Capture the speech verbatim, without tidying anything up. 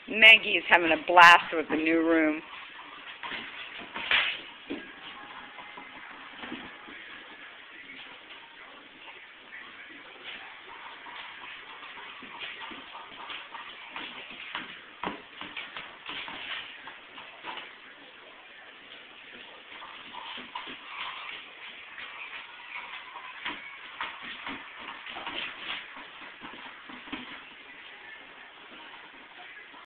Maggie is having a blast with the new room.